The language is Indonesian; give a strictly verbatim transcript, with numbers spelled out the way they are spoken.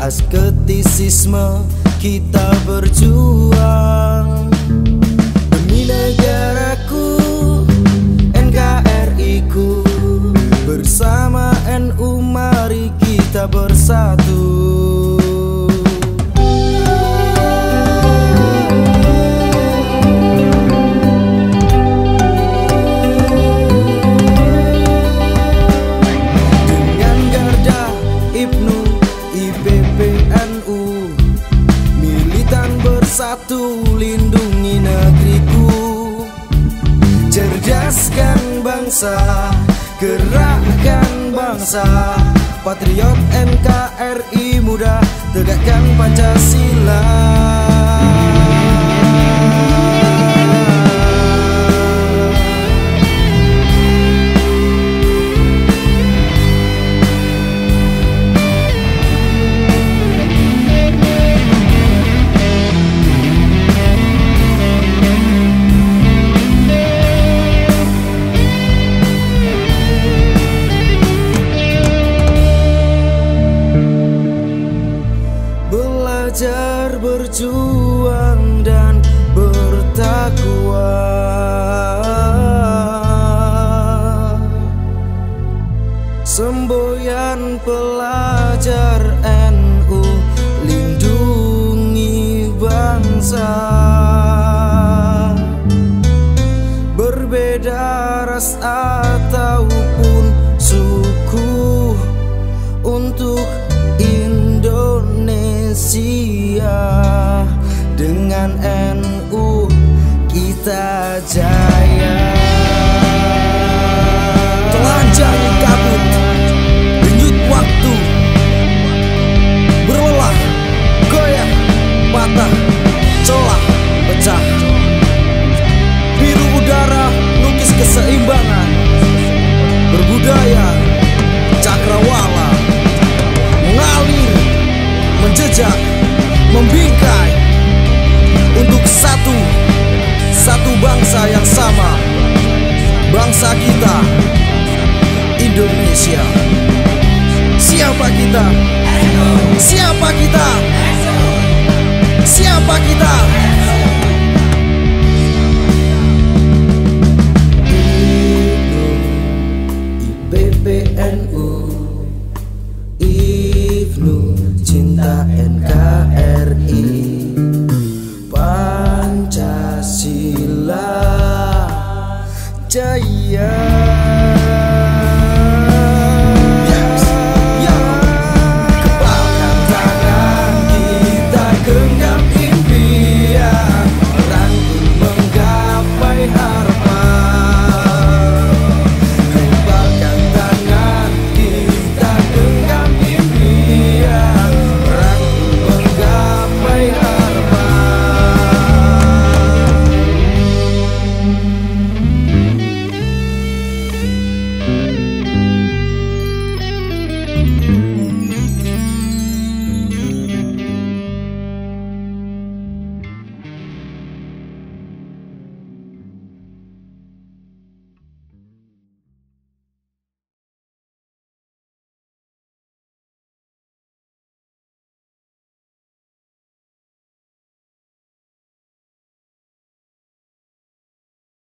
Asketisisme kita berjuang demi negaraku, N K R I ku. Bersama N U mari kita bersatu. Satu, lindungi negeriku, cerdaskan bangsa, gerakkan bangsa. Patriot N K R I muda, tegakkan Pancasila. Belajar berjuang dan bertakwa, semboyan pelajar N U, lindungi bangsa. Berbeda ras ataupun suku, untuk Indonesia dengan N U kita jaya. Telanjang kabut, denyut waktu, berlelah, goyah, patah, celah, pecah. Biru udara lukis keseimbangan, berbudaya, cakrawala, mengalir, menjejak, membingkai, untuk satu, satu bangsa yang sama, bangsa kita, Indonesia.